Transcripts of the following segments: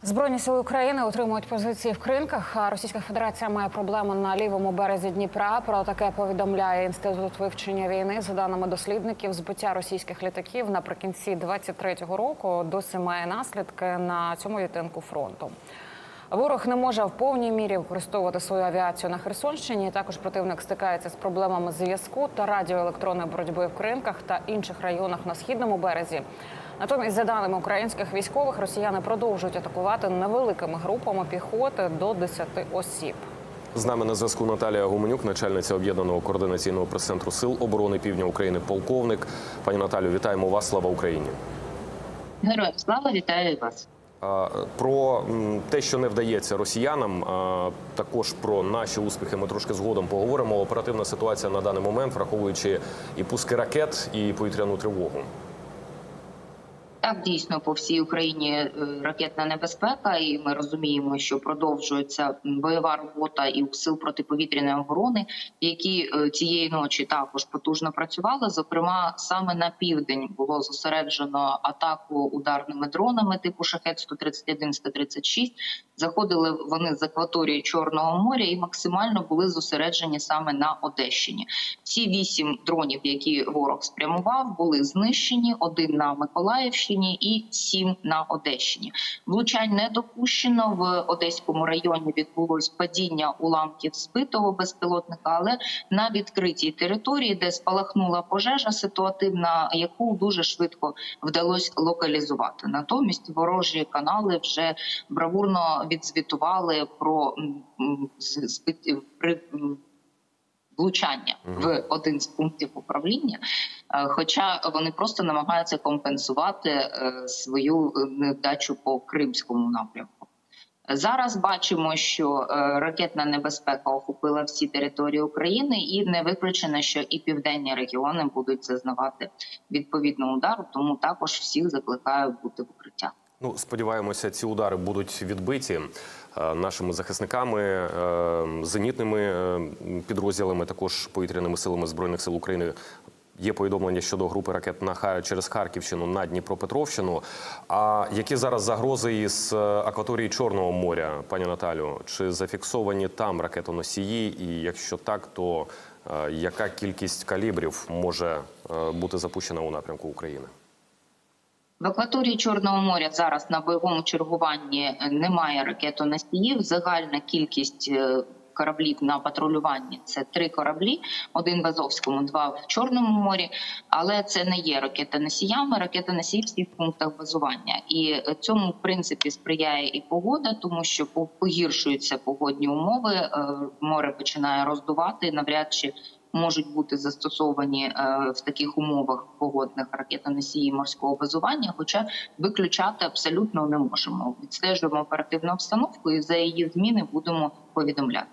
Збройні сили України отримують позиції в Кринках. Російська Федерація має проблеми на лівому березі Дніпра. Про таке повідомляє Інститут вивчення війни. За даними дослідників, збиття російських літаків наприкінці 2023 року досі має наслідки на цьому відтинку фронту. Ворог не може в повній мірі використовувати свою авіацію на Херсонщині. Також противник стикається з проблемами зв'язку та радіоелектронної боротьби в Кринках та інших районах на східному березі. Натомість, за даними українських військових, росіяни продовжують атакувати невеликими групами піхоти до 10 осіб. З нами на зв'язку Наталія Гуменюк, начальниця Об'єднаного координаційного прес-центру Сил оборони Півдня України, полковник. Пані Наталю, вітаємо вас, слава Україні. Героям слава, вітаю вас. Про те, що не вдається росіянам, також про наші успіхи ми трошки згодом поговоримо. Оперативна ситуація на даний момент, враховуючи і пуски ракет, і повітряну тривогу. Так, дійсно, по всій Україні ракетна небезпека, і ми розуміємо, що продовжується бойова робота і у сил протиповітряної оборони, які цієї ночі також потужно працювали. Зокрема, саме на південь було зосереджено атаку ударними дронами типу «Шахед-131», «136». Заходили вони з акваторії Чорного моря і максимально були зосереджені саме на Одещині. Всі 8 дронів, які ворог спрямував, були знищені, 1 на Миколаївщині і 7 на Одещині. Влучань не допущено. В Одеському районі відбулось падіння уламків збитого безпілотника, але на відкритій території, де спалахнула пожежа ситуативна, яку дуже швидко вдалося локалізувати. Натомість ворожі канали вже бравурно відзвітували про влучання в один з пунктів управління, хоча вони просто намагаються компенсувати свою невдачу по Кримському напрямку. Зараз бачимо, що ракетна небезпека охопила всі території України, і не виключено, що і південні регіони будуть зазнавати відповідного удару, тому також всіх закликаю бути в укриттях. Ну, сподіваємося, ці удари будуть відбиті нашими захисниками, зенітними підрозділами, також повітряними силами Збройних сил України. Є повідомлення щодо групи ракет через Харківщину на Дніпропетровщину. А які зараз загрози із акваторії Чорного моря, пані Наталю? Чи зафіксовані там ракетоносії? І якщо так, то яка кількість калібрів може бути запущена у напрямку України? В акваторії Чорного моря зараз на бойовому чергуванні немає ракетоносіїв. Загальна кількість кораблів на патрулюванні – це 3 кораблі, 1 в Азовському, 2 в Чорному морі, але це не є ракетоносіями, ракетоносії всі в пунктах базування. І цьому, в принципі, сприяє і погода, тому що погіршуються погодні умови, море починає роздувати, навряд чи можуть бути застосовані в таких умовах погодних ракетоносії морського базування, хоча виключати абсолютно не можемо. Відстежуємо оперативну обстановку і за її зміни будемо повідомляти.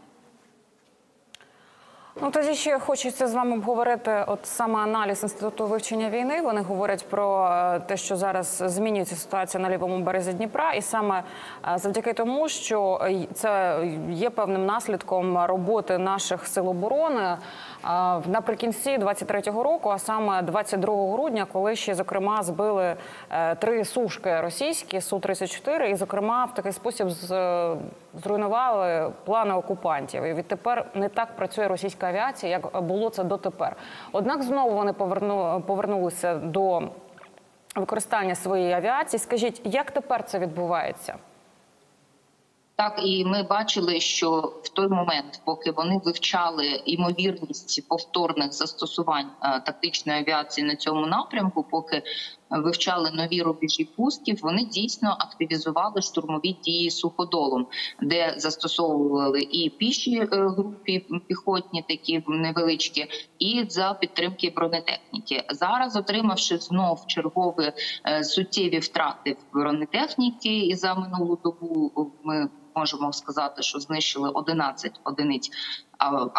Ну, тоді ще хочеться з вами обговорити саме аналіз Інституту вивчення війни. Вони говорять про те, що зараз змінюється ситуація на лівому березі Дніпра. І саме завдяки тому, що це є певним наслідком роботи наших сил оборони наприкінці 23-го року, а саме 22 грудня, коли ще, зокрема, збили 3 сушки російські, Су-34, і, зокрема, в такий спосіб зруйнували плани окупантів. І відтепер не так працює російська авіація, як було це дотепер. Однак знову вони повернулися до використання своєї авіації. Скажіть, як тепер це відбувається? Так, і ми бачили, що в той момент, поки вони вивчали ймовірність повторних застосувань тактичної авіації на цьому напрямку, поки вивчали нові рубежі пусків, вони дійсно активізували штурмові дії суходолом, де застосовували і піші групи піхотні, такі невеличкі, і за підтримки бронетехніки. Зараз, отримавши знов чергові суттєві втрати в бронетехніки, і за минулу добу ми можемо сказати, що знищили 11 одиниць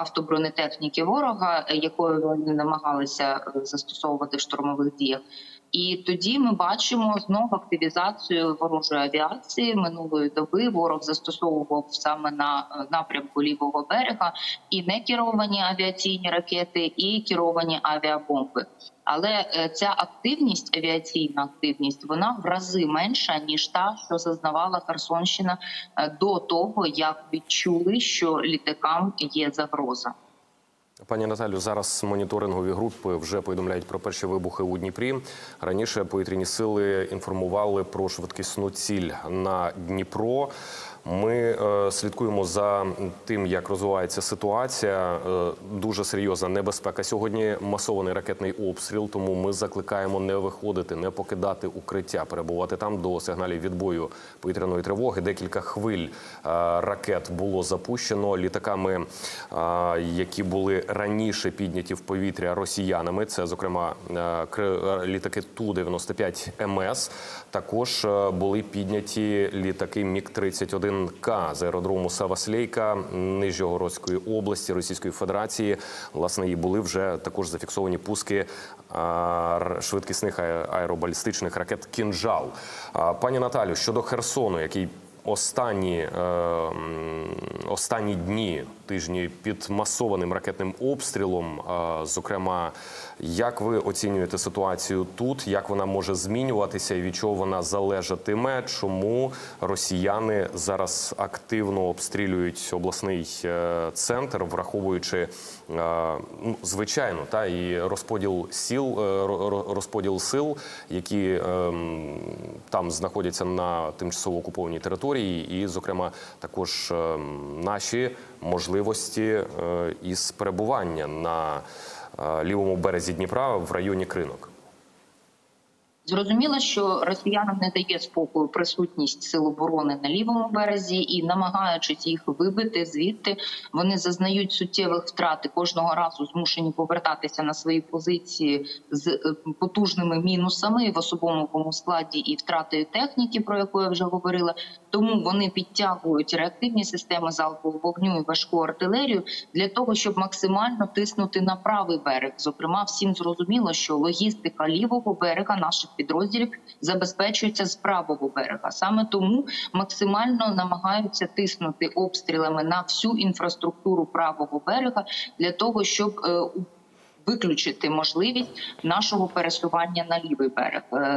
автобронетехніки ворога, якою вони намагалися застосовувати в штурмових діях, І тоді ми бачимо знову активізацію ворожої авіації. Минулої доби ворог застосовував саме на напрямку лівого берега і не керовані авіаційні ракети, і керовані авіабомби. Але ця активність, авіаційна активність, вона в рази менша, ніж та, що зазнавала Херсонщина до того, як відчули, що літакам є загроза. Пані Наталю, зараз моніторингові групи вже повідомляють про перші вибухи у Дніпрі. Раніше повітряні сили інформували про швидкісну ціль на Дніпро. Ми слідкуємо за тим, як розвивається ситуація. Дуже серйозна небезпека. Сьогодні масований ракетний обстріл, тому ми закликаємо не виходити, не покидати укриття, перебувати там до сигналів відбою повітряної тривоги. Декілька хвиль ракет було запущено літаками, які були раніше підняті в повітря росіянами. Це, зокрема, літаки Ту-95МС. Також були підняті літаки МіГ-31 К з аеродрому Саваслейка Нижньогородської області Російської Федерації. Власне, і були вже також зафіксовані пуски швидкісних аеробалістичних ракет «Кінжал». Пані Наталю, щодо Херсону, який останні дні, тижні під масованим ракетним обстрілом, зокрема, як ви оцінюєте ситуацію тут, як вона може змінюватися і від чого вона залежатиме, чому росіяни зараз активно обстрілюють обласний центр, враховуючи, звичайно, і розподіл сил, які там знаходяться на тимчасово окупованій території, і, зокрема, також наші можливості із перебування на лівому березі Дніпра в районі Кринок. Зрозуміло, що росіянам не дає спокою присутність сил оборони на лівому березі, і, намагаючись їх вибити звідти, вони зазнають суттєвих втрат і кожного разу змушені повертатися на свої позиції з потужними мінусами в особовому складі і втратою техніки, про яку я вже говорила. Тому вони підтягують реактивні системи залпового вогню і важку артилерію для того, щоб максимально тиснути на правий берег. Зокрема, всім зрозуміло, що логістика лівого берега наших підрозділів забезпечується з правого берега. Саме тому максимально намагаються тиснути обстрілами на всю інфраструктуру правого берега для того, щоб виключити можливість нашого пересування на лівий берег.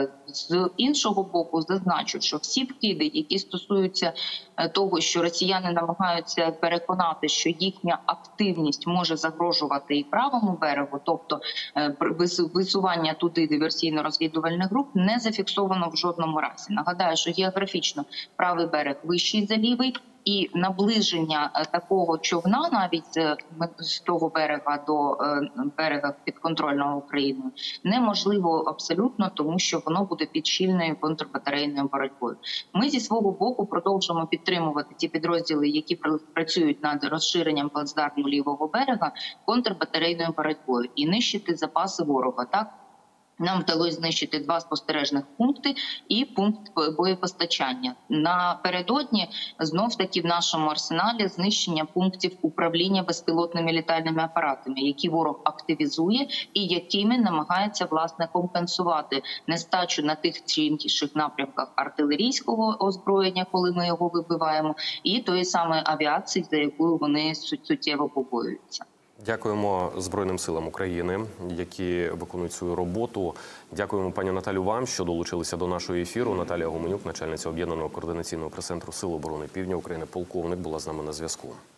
З іншого боку, зазначу, що всі вкиди, які стосуються того, що росіяни намагаються переконати, що їхня активність може загрожувати і правому берегу, тобто висування туди диверсійно-розвідувальних груп, не зафіксовано в жодному разі. Нагадаю, що географічно правий берег вищий за лівий, і наближення такого човна навіть з того берега до берега підконтрольного Україною неможливо абсолютно, тому що воно буде під щільною контрбатарейною боротьбою. Ми зі свого боку продовжуємо підтримувати ті підрозділи, які працюють над розширенням плацдарму лівого берега контрбатарейною боротьбою і нищити запаси ворога. Так? Нам вдалося знищити 2 спостережних пункти і пункт боєпостачання. Напередодні знов-таки в нашому арсеналі знищення пунктів управління безпілотними літальними апаратами, які ворог активізує і якими намагається, власне, компенсувати нестачу на тих чи інших напрямках артилерійського озброєння, коли ми його вибиваємо, і тої самої авіації, за якою вони суттєво побоюються. Дякуємо Збройним силам України, які виконують свою роботу. Дякуємо, пані Наталю, вам, що долучилися до нашого ефіру. Наталія Гуменюк, начальниця Об'єднаного координаційного прес-центру Сил оборони Півдня України, полковник, була з нами на зв'язку.